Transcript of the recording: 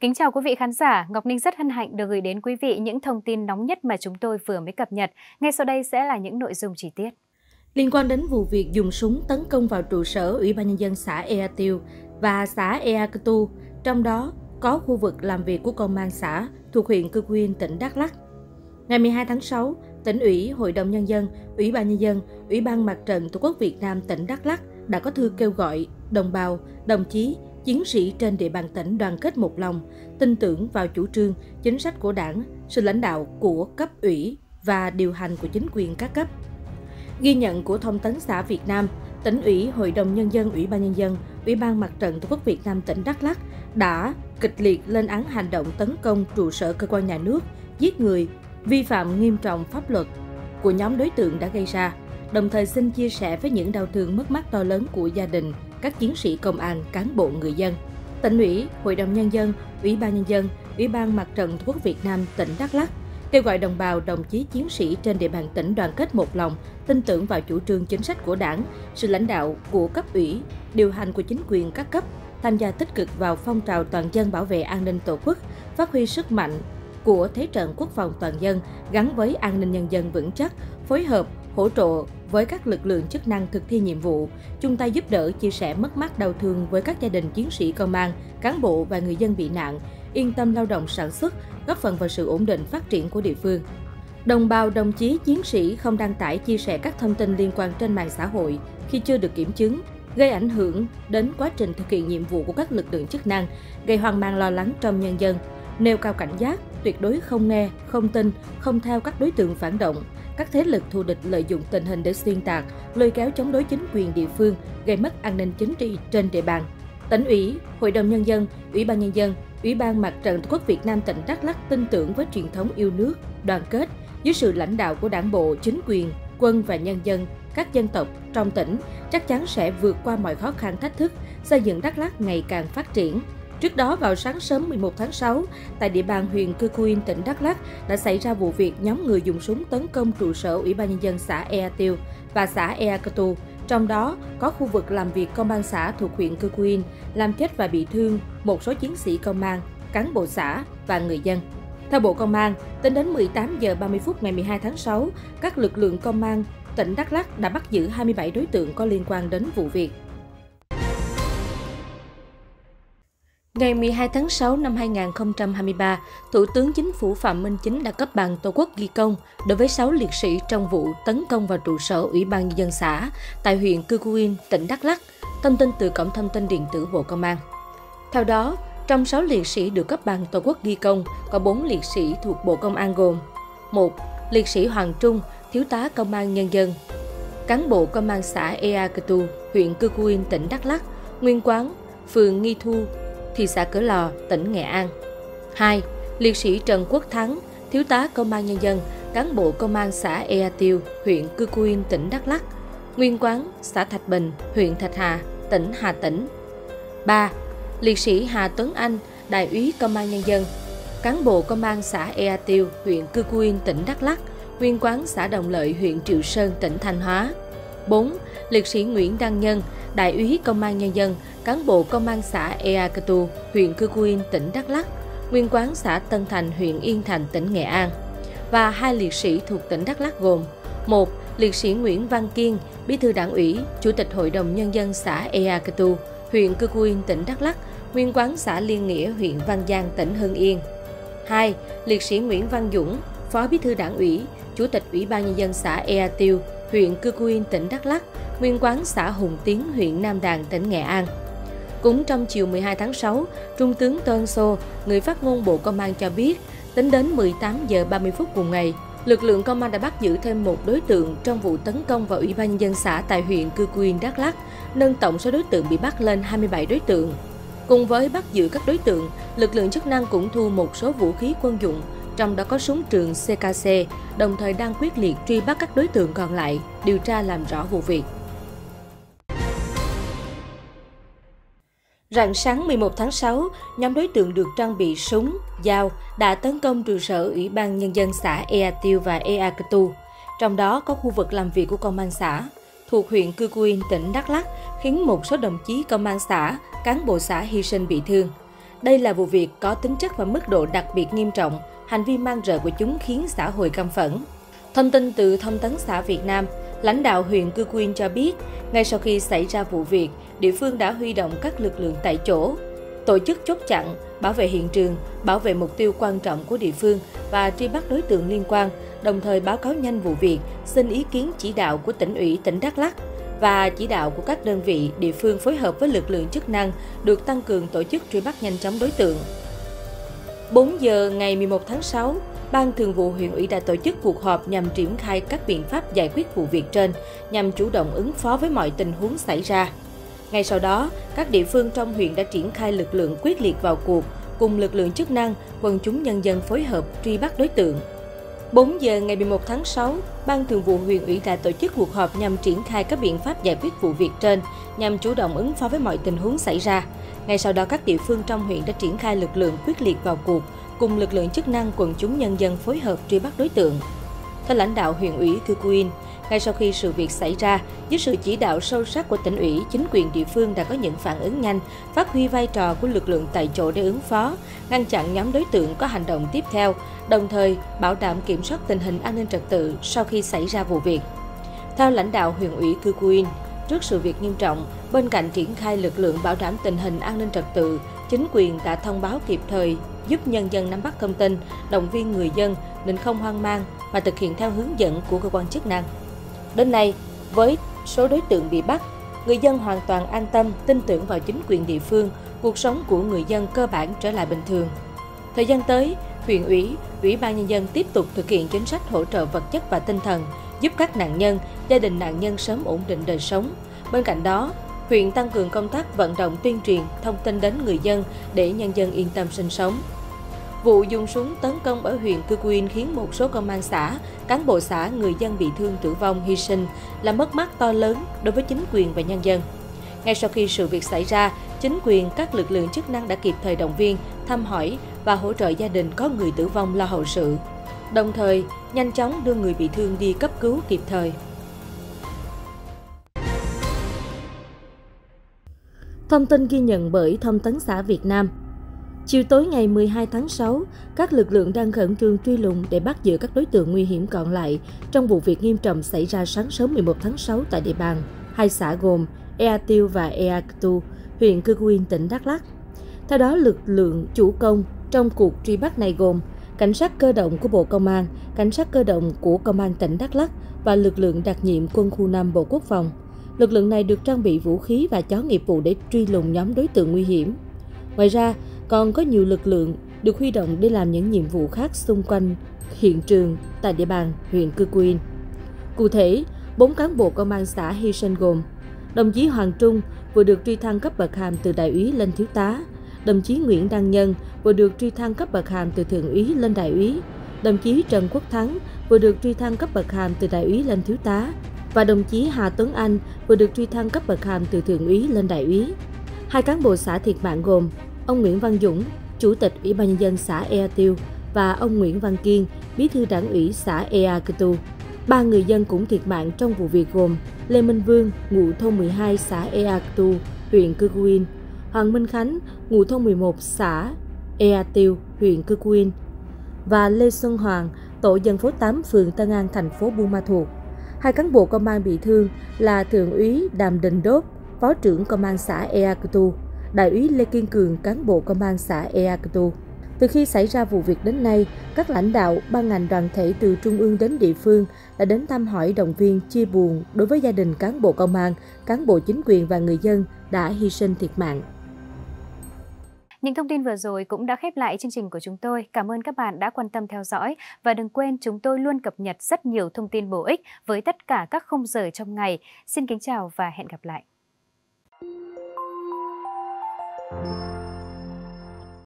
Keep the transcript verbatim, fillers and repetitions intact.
Kính chào quý vị khán giả, Ngọc Ninh rất hân hạnh được gửi đến quý vị những thông tin nóng nhất mà chúng tôi vừa mới cập nhật. Ngay sau đây sẽ là những nội dung chi tiết. Liên quan đến vụ việc dùng súng tấn công vào trụ sở Ủy ban Nhân dân xã Ea Tiêu và xã Ea Cơ Tu, trong đó có khu vực làm việc của công an xã thuộc huyện Cư Quyên, tỉnh Đắk Lắk. Ngày mười hai tháng sáu, Tỉnh ủy, Hội đồng Nhân dân, Ủy ban Nhân dân, Ủy ban Mặt trận Tổ quốc Việt Nam tỉnh Đắk Lắk đã có thư kêu gọi đồng bào, đồng chí, chiến sĩ trên địa bàn tỉnh đoàn kết một lòng, tin tưởng vào chủ trương, chính sách của Đảng, sự lãnh đạo của cấp ủy và điều hành của chính quyền các cấp. Ghi nhận của Thông tấn xã Việt Nam, Tỉnh ủy, Hội đồng Nhân dân, Ủy ban Nhân dân, Ủy ban Mặt trận Tổ quốc Việt Nam tỉnh Đắk Lắk đã kịch liệt lên án hành động tấn công trụ sở cơ quan nhà nước, giết người, vi phạm nghiêm trọng pháp luật của nhóm đối tượng đã gây ra, đồng thời xin chia sẻ với những đau thương mất mát to lớn của gia đình, các chiến sĩ công an, cán bộ, người dân. Tỉnh ủy, Hội đồng Nhân dân, Ủy ban Nhân dân, Ủy ban Mặt trận Tổ quốc Việt Nam tỉnh Đắk Lắk kêu gọi đồng bào, đồng chí, chiến sĩ trên địa bàn tỉnh đoàn kết một lòng, tin tưởng vào chủ trương chính sách của Đảng, sự lãnh đạo của cấp ủy, điều hành của chính quyền các cấp, tham gia tích cực vào phong trào toàn dân bảo vệ an ninh Tổ quốc, phát huy sức mạnh của thế trận quốc phòng toàn dân gắn với an ninh nhân dân vững chắc, phối hợp, hỗ trợ với các lực lượng chức năng thực thi nhiệm vụ, chung tay giúp đỡ, chia sẻ mất mát đau thương với các gia đình chiến sĩ công an, cán bộ và người dân bị nạn, yên tâm lao động sản xuất, góp phần vào sự ổn định phát triển của địa phương. Đồng bào, đồng chí, chiến sĩ không đăng tải, chia sẻ các thông tin liên quan trên mạng xã hội khi chưa được kiểm chứng, gây ảnh hưởng đến quá trình thực hiện nhiệm vụ của các lực lượng chức năng, gây hoang mang lo lắng trong nhân dân, nêu cao cảnh giác, tuyệt đối không nghe, không tin, không theo các đối tượng phản động, các thế lực thù địch lợi dụng tình hình để xuyên tạc, lôi kéo chống đối chính quyền địa phương, gây mất an ninh chính trị trên địa bàn. Tỉnh ủy, Hội đồng Nhân dân, Ủy ban Nhân dân, Ủy ban Mặt trận Tổ quốc Việt Nam tỉnh Đắk Lắk tin tưởng với truyền thống yêu nước, đoàn kết, dưới sự lãnh đạo của Đảng bộ, chính quyền, quân và nhân dân, các dân tộc trong tỉnh chắc chắn sẽ vượt qua mọi khó khăn thách thức, xây dựng Đắk Lắk ngày càng phát triển. Trước đó, vào sáng sớm mười một tháng sáu, tại địa bàn huyện Cư Quyên, tỉnh Đắk Lắk đã xảy ra vụ việc nhóm người dùng súng tấn công trụ sở Ủy ban Nhân dân xã Ea Tiêu và xã Ea Cơ Tu. Trong đó, có khu vực làm việc công an xã thuộc huyện Cư Quyên, làm chết và bị thương một số chiến sĩ công an, cán bộ xã và người dân. Theo Bộ Công an, tính đến mười tám giờ ba mươi phút ngày mười hai tháng sáu, các lực lượng công an tỉnh Đắk Lắk đã bắt giữ hai mươi bảy đối tượng có liên quan đến vụ việc. Ngày mười hai tháng sáu năm hai nghìn không trăm hai mươi ba, Thủ tướng Chính phủ Phạm Minh Chính đã cấp bằng Tổ quốc ghi công đối với sáu liệt sĩ trong vụ tấn công vào trụ sở Ủy ban Nhân dân xã tại huyện Cư Quyên, tỉnh Đắk Lắk. Thông tin từ Cổng Thông tin Điện tử Bộ Công an. Theo đó, trong sáu liệt sĩ được cấp bằng Tổ quốc ghi công, có bốn liệt sĩ thuộc Bộ Công an gồm: một. Liệt sĩ Hoàng Trung, Thiếu tá Công an Nhân dân, cán bộ Công an xã Ea Cơ Tu, huyện Cư Quyên, tỉnh Đắk Lắk, nguyên quán phường Nghi Thu, thị xã Cửa Lò, tỉnh Nghệ An. hai. Liệt sĩ Trần Quốc Thắng, Thiếu tá Công an Nhân dân, cán bộ Công an xã Ea Tiêu, huyện Cư Quyên, tỉnh Đắk Lắk, nguyên quán xã Thạch Bình, huyện Thạch Hà, tỉnh Hà Tĩnh. ba. Liệt sĩ Hà Tuấn Anh, Đại úy Công an Nhân dân, cán bộ Công an xã Ea Tiêu, huyện Cư Quyên, tỉnh Đắk Lắk, nguyên quán xã Đồng Lợi, huyện Triệu Sơn, tỉnh Thanh Hóa. bốn. Liệt sĩ Nguyễn Đăng Nhân, Đại úy Công an Nhân dân, cán bộ Công an xã Ea Cơ Tu, huyện Cư Quyên, tỉnh Đắk Lắk, nguyên quán xã Tân Thành, huyện Yên Thành, tỉnh Nghệ An. Và hai liệt sĩ thuộc tỉnh Đắk Lắk gồm: một. Liệt sĩ Nguyễn Văn Kiên, Bí thư Đảng ủy, Chủ tịch Hội đồng Nhân dân xã Ea Cơ Tu, huyện Cư Quyên, tỉnh Đắk Lắk, nguyên quán xã Liên Nghĩa, huyện Văn Giang, tỉnh Hưng Yên. hai. Liệt sĩ Nguyễn Văn Dũng, Phó Bí thư Đảng ủy, Chủ tịch Ủy ban Nhân dân xã Ea Tiêu, huyện Cư Quyên, tỉnh Đắk Lắk, nguyên quán xã Hùng Tiến, huyện Nam Đàn, tỉnh Nghệ An. Cũng trong chiều mười hai tháng sáu, Trung tướng Tô Ân Sô, người phát ngôn Bộ Công an cho biết, tính đến mười tám giờ ba mươi phút cùng ngày, lực lượng công an đã bắt giữ thêm một đối tượng trong vụ tấn công vào Ủy ban Nhân dân xã tại huyện Cư Quyên, Đắk Lắk, nâng tổng số đối tượng bị bắt lên hai mươi bảy đối tượng. Cùng với bắt giữ các đối tượng, lực lượng chức năng cũng thu một số vũ khí quân dụng, trong đó có súng trường xê ca xê, đồng thời đang quyết liệt truy bắt các đối tượng còn lại, điều tra làm rõ vụ việc. Rạng sáng mười một tháng sáu, nhóm đối tượng được trang bị súng, dao đã tấn công trụ sở Ủy ban Nhân dân xã Ea Tiêu và Ea Cơ Tu. Trong đó có khu vực làm việc của công an xã thuộc huyện Cư Quyên, tỉnh Đắk Lắk, khiến một số đồng chí công an xã, cán bộ xã hy sinh bị thương. Đây là vụ việc có tính chất và mức độ đặc biệt nghiêm trọng, hành vi man rợ của chúng khiến xã hội căm phẫn. Thông tin từ Thông tấn xã Việt Nam, lãnh đạo huyện Cư Quyên cho biết, ngay sau khi xảy ra vụ việc, địa phương đã huy động các lực lượng tại chỗ, tổ chức chốt chặn, bảo vệ hiện trường, bảo vệ mục tiêu quan trọng của địa phương và truy bắt đối tượng liên quan, đồng thời báo cáo nhanh vụ việc, xin ý kiến chỉ đạo của tỉnh ủy tỉnh Đắk Lắk và chỉ đạo của các đơn vị địa phương phối hợp với lực lượng chức năng được tăng cường tổ chức truy bắt nhanh chóng đối tượng. bốn giờ ngày mười một tháng sáu, Ban Thường vụ huyện ủy đã tổ chức cuộc họp nhằm triển khai các biện pháp giải quyết vụ việc trên, nhằm chủ động ứng phó với mọi tình huống xảy ra. Ngay sau đó, các địa phương trong huyện đã triển khai lực lượng quyết liệt vào cuộc, cùng lực lượng chức năng, quần chúng nhân dân phối hợp truy bắt đối tượng. bốn giờ ngày mười một tháng sáu, Ban Thường vụ huyện ủy đã tổ chức cuộc họp nhằm triển khai các biện pháp giải quyết vụ việc trên, nhằm chủ động ứng phó với mọi tình huống xảy ra. Ngay sau đó, các địa phương trong huyện đã triển khai lực lượng quyết liệt vào cuộc, cùng lực lượng chức năng, quần chúng nhân dân phối hợp truy bắt đối tượng. Theo lãnh đạo huyện ủy Cư Quyên, ngay sau khi sự việc xảy ra, dưới sự chỉ đạo sâu sắc của tỉnh ủy, chính quyền địa phương đã có những phản ứng nhanh, phát huy vai trò của lực lượng tại chỗ để ứng phó, ngăn chặn nhóm đối tượng có hành động tiếp theo, đồng thời bảo đảm kiểm soát tình hình an ninh trật tự sau khi xảy ra vụ việc. Theo lãnh đạo huyện ủy Cư Quyên, trước sự việc nghiêm trọng, bên cạnh triển khai lực lượng bảo đảm tình hình an ninh trật tự, chính quyền đã thông báo kịp thời, giúp nhân dân nắm bắt thông tin, động viên người dân nên không hoang mang mà thực hiện theo hướng dẫn của cơ quan chức năng. Đến nay, với số đối tượng bị bắt, người dân hoàn toàn an tâm, tin tưởng vào chính quyền địa phương, cuộc sống của người dân cơ bản trở lại bình thường. Thời gian tới, huyện ủy, ủy ban nhân dân tiếp tục thực hiện chính sách hỗ trợ vật chất và tinh thần, giúp các nạn nhân, gia đình nạn nhân sớm ổn định đời sống. Bên cạnh đó, huyện tăng cường công tác vận động tuyên truyền, thông tin đến người dân để nhân dân yên tâm sinh sống. Vụ dùng súng tấn công ở huyện Cư Quyên khiến một số công an xã, cán bộ xã, người dân bị thương tử vong, hy sinh là mất mát to lớn đối với chính quyền và nhân dân. Ngay sau khi sự việc xảy ra, chính quyền, các lực lượng chức năng đã kịp thời động viên, thăm hỏi và hỗ trợ gia đình có người tử vong lo hậu sự, đồng thời nhanh chóng đưa người bị thương đi cấp cứu kịp thời. Thông tin ghi nhận bởi Thông tấn xã Việt Nam. Chiều tối ngày mười hai tháng sáu, các lực lượng đang khẩn trương truy lùng để bắt giữ các đối tượng nguy hiểm còn lại trong vụ việc nghiêm trọng xảy ra sáng sớm mười một tháng sáu tại địa bàn hai xã gồm Ea Tiêu và Ea Cơ Tu, huyện Cư Quyên, tỉnh Đắk Lắk. Theo đó, lực lượng chủ công trong cuộc truy bắt này gồm cảnh sát cơ động của Bộ Công an, cảnh sát cơ động của Công an tỉnh Đắk Lắk và lực lượng đặc nhiệm quân khu năm Bộ Quốc phòng. Lực lượng này được trang bị vũ khí và chó nghiệp vụ để truy lùng nhóm đối tượng nguy hiểm. Ngoài ra, còn có nhiều lực lượng được huy động để làm những nhiệm vụ khác xung quanh hiện trường tại địa bàn huyện Cư Quyên. Cụ thể, bốn cán bộ công an xã hy sinh gồm đồng chí Hoàng Trung vừa được truy thăng cấp bậc hàm từ đại úy lên thiếu tá, đồng chí Nguyễn Đăng Nhân vừa được truy thăng cấp bậc hàm từ thượng úy lên đại úy, đồng chí Trần Quốc Thắng vừa được truy thăng cấp bậc hàm từ đại úy lên thiếu tá và đồng chí Hà Tuấn Anh vừa được truy thăng cấp bậc hàm từ thượng úy lên đại úy. Hai cán bộ xã thiệt mạng gồm ông Nguyễn Văn Dũng, Chủ tịch Ủy ban nhân dân xã Ea Tiêu và ông Nguyễn Văn Kiên, Bí thư Đảng ủy xã Ea Cơ Tu. Ba người dân cũng thiệt mạng trong vụ việc gồm Lê Minh Vương, ngụ thôn mười hai xã Ea Cơ Tu, huyện Cư Quyên, Hoàng Minh Khánh, ngụ thôn mười một xã Ea Tiêu, huyện Cư Quyên và Lê Xuân Hoàng, tổ dân phố tám, phường Tân An, thành phố Buôn Ma Thuột. Hai cán bộ công an bị thương là thượng úy Đàm Đình Đốt, phó trưởng công an xã Ea Cơ Tu, đại úy Lê Kiên Cường, cán bộ công an xã Ea Cơ Tu. Từ khi xảy ra vụ việc đến nay, các lãnh đạo, ban ngành đoàn thể từ trung ương đến địa phương đã đến thăm hỏi, động viên, chia buồn đối với gia đình cán bộ công an, cán bộ chính quyền và người dân đã hy sinh thiệt mạng. Những thông tin vừa rồi cũng đã khép lại chương trình của chúng tôi. Cảm ơn các bạn đã quan tâm theo dõi và đừng quên chúng tôi luôn cập nhật rất nhiều thông tin bổ ích với tất cả các khung giờ trong ngày. Xin kính chào và hẹn gặp lại.